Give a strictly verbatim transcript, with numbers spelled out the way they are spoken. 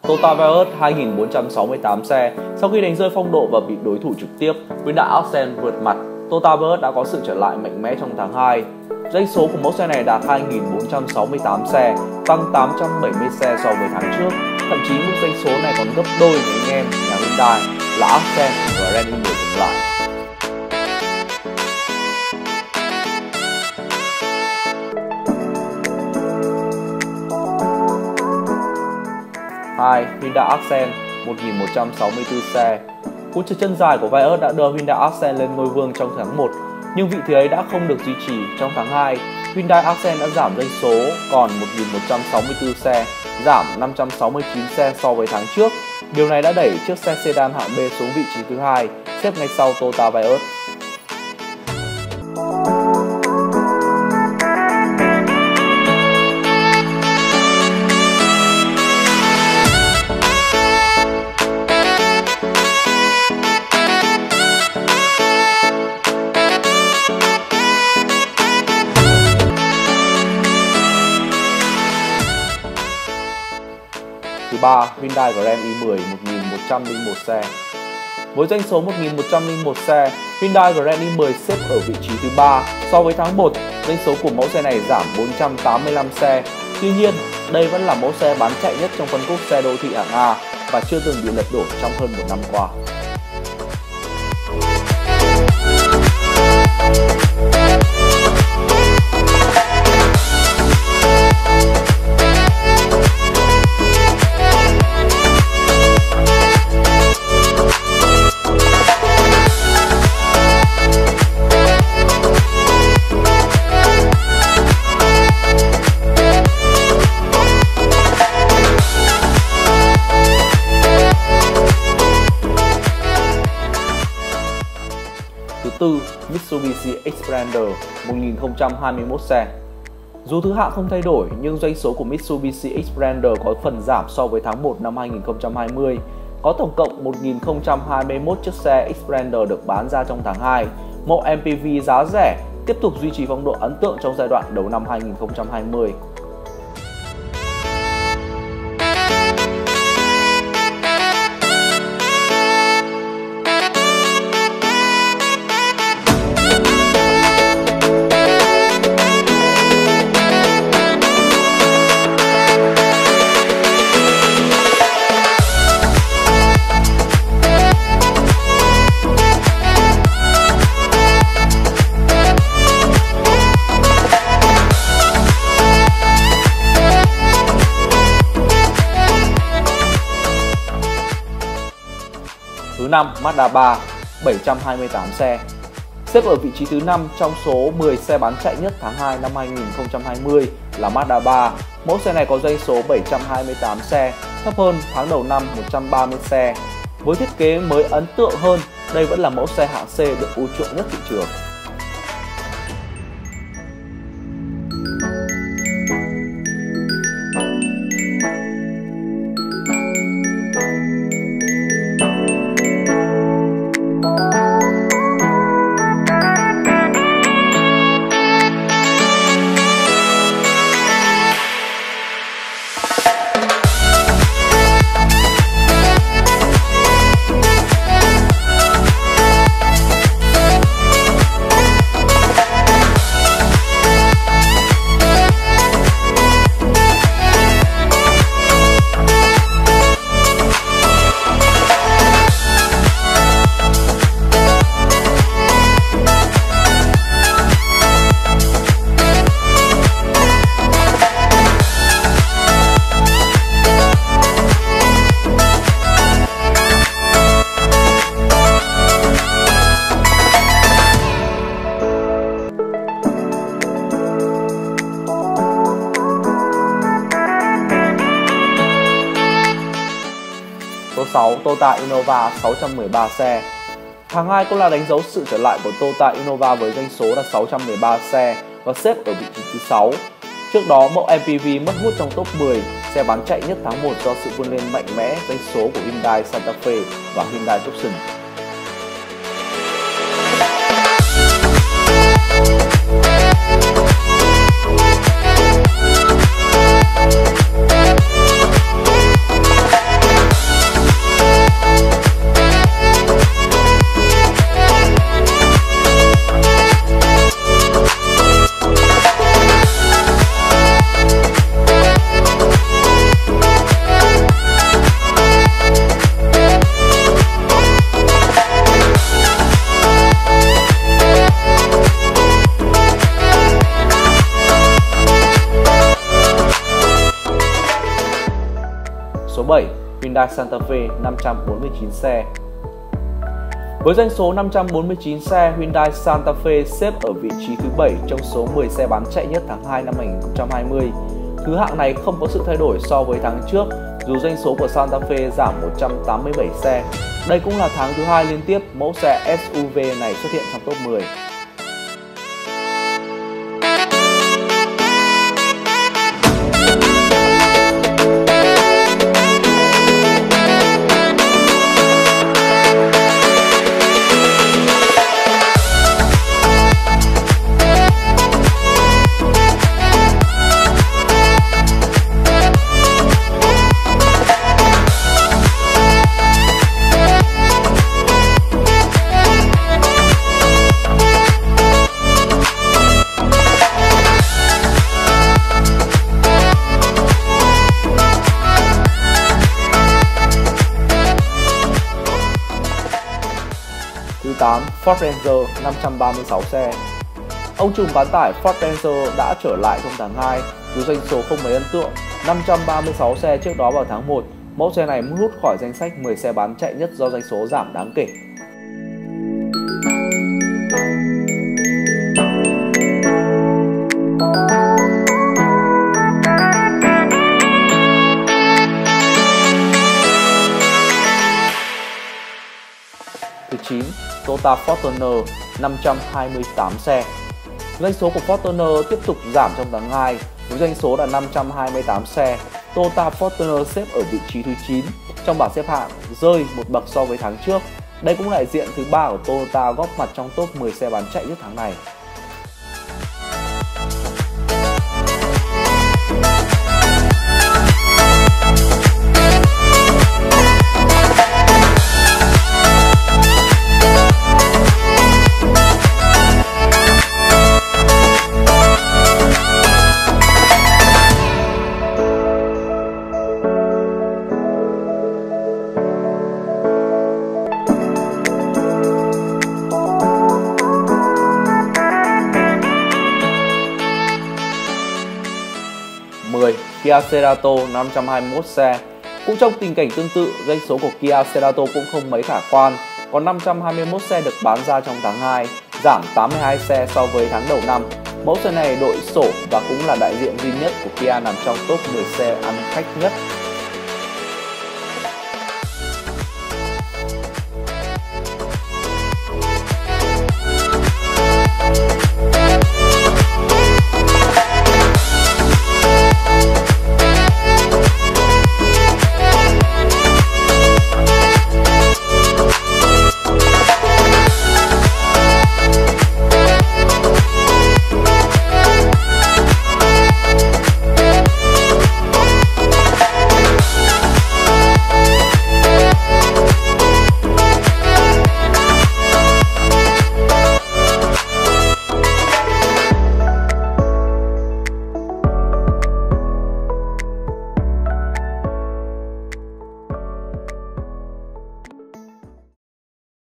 Toyota Vios hai nghìn bốn trăm sáu mươi tám xe. Sau khi đánh rơi phong độ và bị đối thủ trực tiếp, Hyundai Accent vượt mặt, Toyota Vios đã có sự trở lại mạnh mẽ trong tháng hai. Doanh số của mẫu xe này đạt hai nghìn bốn trăm sáu mươi tám xe, tăng tám trăm bảy mươi xe so với tháng trước. Thậm chí mức doanh số này còn gấp đôi với anh em nhà Hyundai là Accent và Grand i mười cộng lại. hai. Hyundai Accent một nghìn một trăm sáu mươi tư xe. Cú trượt chân dài của Vios đã đưa Hyundai Accent lên ngôi vương trong tháng một, nhưng vị thế ấy đã không được duy trì trong tháng hai. Hyundai Accent đã giảm doanh số còn một nghìn một trăm sáu mươi tư xe, giảm năm trăm sáu mươi chín xe so với tháng trước. Điều này đã đẩy chiếc xe sedan hạng B xuống vị trí thứ hai, xếp ngay sau Toyota Vios. Thứ ba, Hyundai Grand i mười một nghìn một trăm lẻ một xe. Với doanh số một nghìn một trăm lẻ một xe, Hyundai Grand i mười xếp ở vị trí thứ ba. So với tháng một, doanh số của mẫu xe này giảm bốn trăm tám mươi lăm xe. Tuy nhiên, đây vẫn là mẫu xe bán chạy nhất trong phân khúc xe đô thị hạng A và chưa từng bị lật đổ trong hơn một năm qua. Thứ tư, Mitsubishi Xpander một nghìn không trăm hai mươi mốt xe. Dù thứ hạng không thay đổi nhưng doanh số của Mitsubishi Xpander có phần giảm so với tháng một năm hai nghìn không trăm hai mươi. Có tổng cộng một nghìn không trăm hai mươi mốt chiếc xe Xpander được bán ra trong tháng hai. Mẫu em pê vê giá rẻ tiếp tục duy trì phong độ ấn tượng trong giai đoạn đầu năm hai nghìn không trăm hai mươi. Thứ năm, Mazda ba bảy trăm hai mươi tám xe. Xếp ở vị trí thứ năm trong số mười xe bán chạy nhất tháng hai năm hai nghìn không trăm hai mươi là Mazda ba. Mẫu xe này có doanh số bảy trăm hai mươi tám xe, thấp hơn tháng đầu năm một trăm ba mươi xe. Với thiết kế mới ấn tượng hơn, đây vẫn là mẫu xe hạng C được ưa chuộng nhất thị trường. Số sáu, Toyota Innova sáu trăm mười ba xe. Tháng hai cũng là đánh dấu sự trở lại của Toyota Innova với doanh số là sáu trăm mười ba xe và xếp ở vị trí thứ sáu. Trước đó, mẫu em pê vê mất hút trong top mười xe bán chạy nhất tháng một do sự vươn lên mạnh mẽ doanh số của Hyundai Santa Fe và Hyundai Tucson. Hyundai Santa Fe năm trăm bốn mươi chín xe. Với doanh số năm trăm bốn mươi chín xe, Hyundai Santa Fe xếp ở vị trí thứ bảy trong số mười xe bán chạy nhất tháng hai năm hai nghìn không trăm hai mươi. Thứ hạng này không có sự thay đổi so với tháng trước, dù doanh số của Santa Fe giảm một trăm tám mươi bảy xe. Đây cũng là tháng thứ hai liên tiếp mẫu xe ét u vê này xuất hiện trong top mười. Thứ tám, Ford Ranger năm trăm ba mươi sáu xe. Ông trùm bán tải Ford Ranger đã trở lại trong tháng hai, dù doanh số không mấy ấn tượng, năm trăm ba mươi sáu xe trước đó vào tháng một. Mẫu xe này rút khỏi danh sách mười xe bán chạy nhất do doanh số giảm đáng kể. Thứ chín, Toyota Fortuner năm trăm hai mươi tám xe. Doanh số của Fortuner tiếp tục giảm trong tháng hai, với doanh số là năm trăm hai mươi tám xe. Toyota Fortuner xếp ở vị trí thứ chín trong bảng xếp hạng, rơi một bậc so với tháng trước. Đây cũng là đại diện thứ ba của Toyota góp mặt trong top mười xe bán chạy nhất tháng này. mười. Kia Cerato năm trăm hai mươi mốt xe. Cũng trong tình cảnh tương tự, doanh số của Kia Cerato cũng không mấy khả quan, có năm trăm hai mươi mốt xe được bán ra trong tháng hai, giảm tám mươi hai xe so với tháng đầu năm. Mẫu xe này đội sổ và cũng là đại diện duy nhất của Kia nằm trong top mười xe ăn khách nhất